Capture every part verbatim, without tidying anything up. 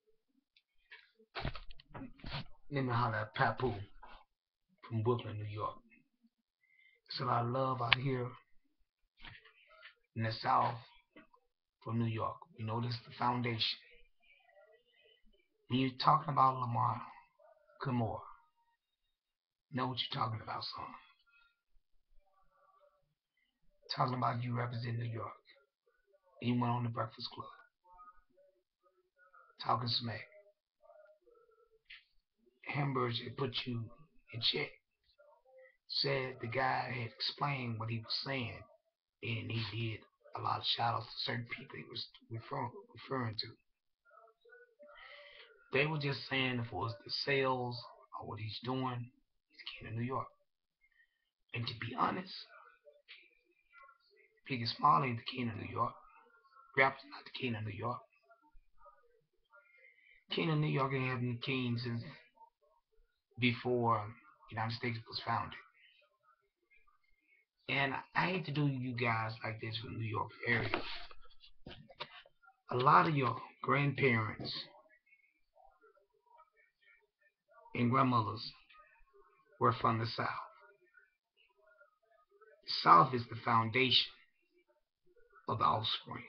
Let me holler at Papoose from Brooklyn, New York. It's a lot of love out here in the South from New York. You know, this is the foundation. When you're talking about Lamar Kimura, you know what you're talking about, son. Talking about you represent New York. And you went on the Breakfast Club, talking smack. Hamburg had put you in check. Said the guy had explained what he was saying, and he did a lot of shout outs to certain people he was refer- referring to. They were just saying if it was the sales or what he's doing, he's king of New York. And to be honest, Biggie Small ain't the king of New York. Rap's not the king of New York. King of New York ain't had any king since before the United States was founded. And I hate to do you guys like this from the New York area. A lot of your grandparents and grandmothers were from the South. The South is the foundation of the offspring.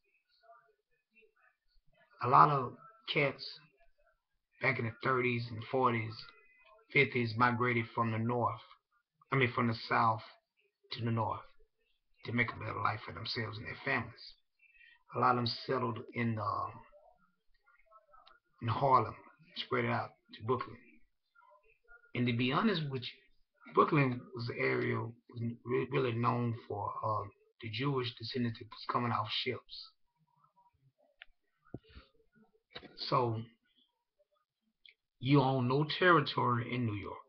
A lot of cats back in the thirties and forties, fifties migrated from the north, I mean from the south to the north to make a better life for themselves and their families. A lot of them settled in uh, in Harlem, spread out to Brooklyn. And to be honest with you, Brooklyn was the area was really known for uh, the Jewish descendants that was coming off ships. So you own no territory in New York.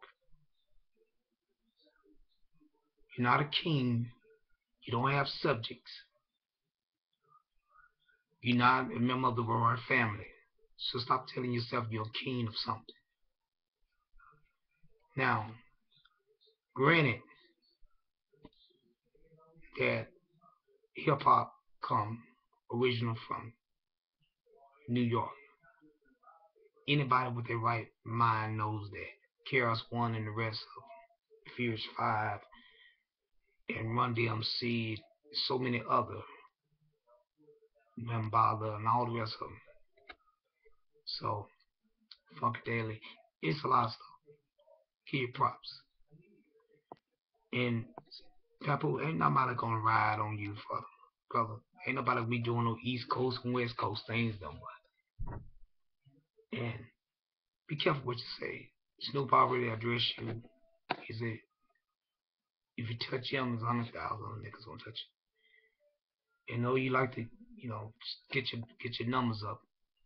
You're not a king. You don't have subjects. You're not a member of the royal family. So stop telling yourself you're a king of something. Now, granted that hip hop come original from New York. Anybody with their right mind knows that. K R S One and the rest of Furious Five and Run D M C, so many other, Membala and all the rest of them. So, Funkadelic, it's a lot of stuff. Give you props. And Papu, ain't nobody gonna ride on you, for brother. Ain't nobody gonna be doing no East Coast and West Coast things no more. And be careful what you say. Snoop already addressed you. He said, if you touch him, there's a hundred thousand other niggas gonna touch you. And know you like to, you know, get your get your numbers up.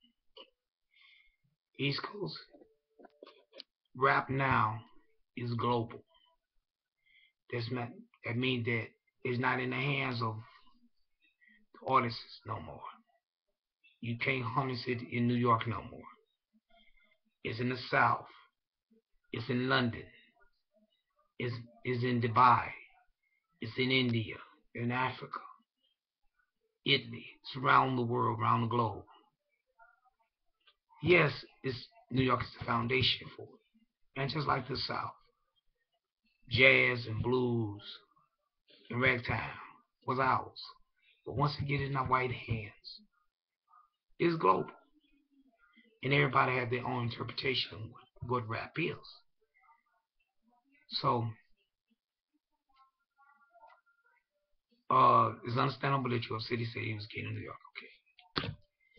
East Coast rap now is global. That's not, that means that it's not in the hands of the artists no more. You can't harness it in New York no more. It's in the South. It's in London. It's, it's in Dubai. It's in India. In Africa. Italy. It's around the world, around the globe. Yes, it's New York is the foundation for it. And just like the South, jazz and blues and ragtime was ours. But once it gets in our white hands, it's global. And everybody has their own interpretation of what, what rap is. So uh, it's understandable that your city said he was king of New York. Okay.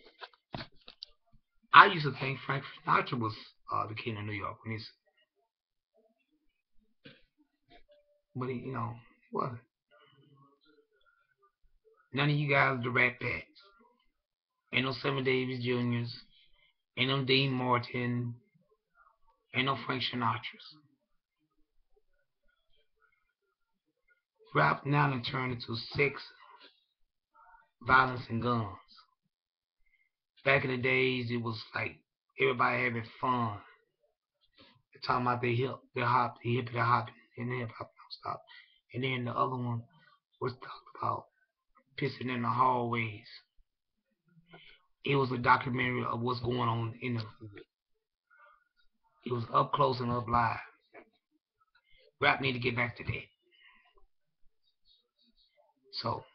I used to think Frank Sinatra was uh, the king of New York when he's, but he, you know, he wasn't. None of you guys are the Rat Pats. Ain't no Sammy Davis Juniors Ain't no Dean Martin. Ain't no Frank Sinatra's. Rap now done turned into sex, violence, and guns. Back in the days, it was like everybody having fun. They're talking about the hip, the hop, the hip, the hop, and the hip hop don't stop. And then the other one was talked about pissing in the hallways. It was a documentary of what's going on in the. It was up close and up live. Rap need to get back to that. So